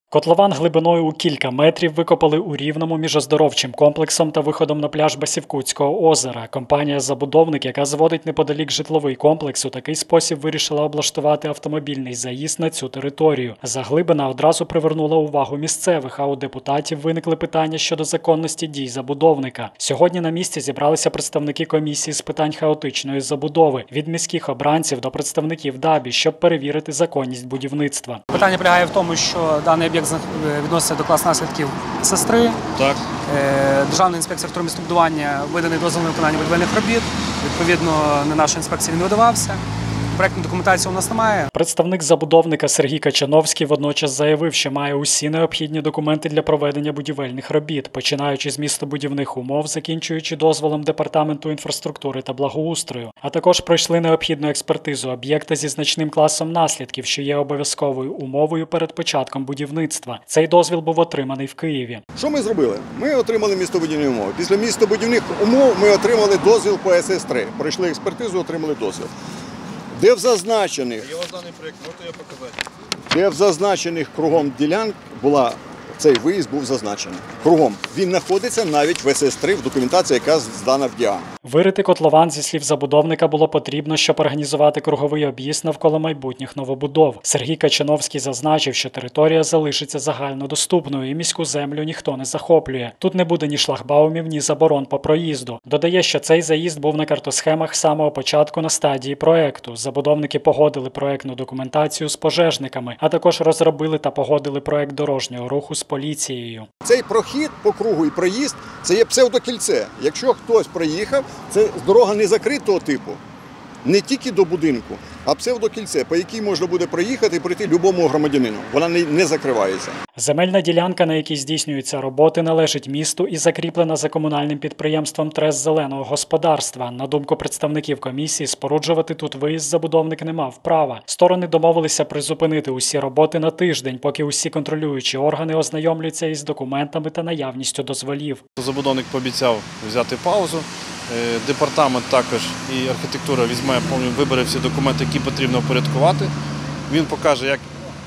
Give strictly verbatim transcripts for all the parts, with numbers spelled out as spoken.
Котлован глибиною у кілька метрів викопали у Рівному між оздоровчим комплексом та виходом на пляж Басівкутського озера. Компанія-забудовник, яка зводить неподалік житловий комплекс, у такий спосіб вирішила облаштувати автомобільний заїзд на цю територію. Заглибина одразу привернула увагу місцевих, а у депутатів виникли питання щодо законності дій забудовника. Сьогодні на місці зібралися представники комісії з питань хаотичної забудови, від міських обранців до представників ДАБІ, щоб перевірити законність будівництва. Питання полягає в тому, що даний об'єкт відноситься до класу наслідків сестри. Так. Державна інспекція автомобілістобудування виданий дозвіл на виконання будівельних робіт. Відповідно, на нашу інспекцію він видавався. Проектної документації у нас немає. Представник забудовника Сергій Качановський водночас заявив, що має усі необхідні документи для проведення будівельних робіт, починаючи з містобудівних умов, закінчуючи дозволом Департаменту інфраструктури та благоустрою. А також пройшли необхідну експертизу об'єкта зі значним класом наслідків, що є обов'язковою умовою перед початком будівництва. Цей дозвіл був отриманий в Києві. Що ми зробили? Ми отримали містобудівні умови. Після містобудівних умов ми отримали дозвіл по ес ес три. Пройшли експертизу, отримали дозвіл. Де в зазначених, Є ось даний проєкт, можете його показати? де в зазначених кругом ділянок була, цей виїзд був зазначений. Кругом. Він знаходиться навіть в ес ес три, в документації, яка здана в ДІА. Вирити котлован, зі слів забудовника, було потрібно, щоб організувати круговий об'їзд навколо майбутніх новобудов. Сергій Качановський зазначив, що територія залишиться загальнодоступною і міську землю ніхто не захоплює. Тут не буде ні шлагбаумів, ні заборон по проїзду. Додає, що цей заїзд був на картосхемах з самого початку на стадії проекту. Забудовники погодили проектну документацію з пожежниками, а також розробили та погодили проект дорожнього руху з поліцією. Цей прохід по кругу і проїзд – це є псевдокільце. Якщо хтось проїхав, це дорога не закритого типу, не тільки до будинку, а псевдокільце, по якій можна буде проїхати і пройти любому громадянину. Вона не, не закривається. Земельна ділянка, на якій здійснюються роботи, належить місту і закріплена за комунальним підприємством «Трест зеленого господарства». На думку представників комісії, споруджувати тут виїзд забудовник не мав права. Сторони домовилися призупинити усі роботи на тиждень, поки усі контролюючі органи ознайомлюються із документами та наявністю дозволів. Забудовник пообіцяв взяти паузу. Департамент також і архітектура візьме, вибере всі документи, які потрібно впорядкувати. Він покаже, як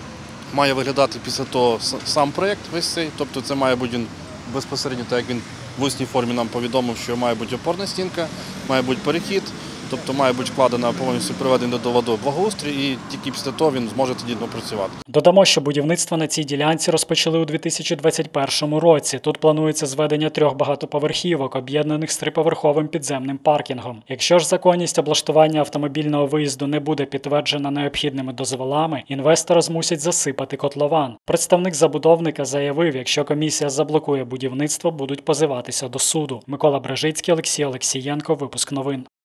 має виглядати після того сам проєкт весь цей. Тобто це має бути він безпосередньо, так як він в усній формі нам повідомив, що має бути опорна стінка, має бути перехід, тобто має бути вкладена повністю приведення до ладу благоустрій, і тільки після того він зможе тоді працювати. Додамо, що будівництво на цій ділянці розпочали у дві тисячі двадцять першому році. Тут планується зведення трьох багатоповерхівок, об'єднаних з триповерховим підземним паркінгом. Якщо ж законність облаштування автомобільного виїзду не буде підтверджена необхідними дозволами, інвестора змусять засипати котлован. Представник забудовника заявив, якщо комісія заблокує будівництво, будуть позиватися до суду. Микола Бражицький, Олексій Олексієнко, випуск новин.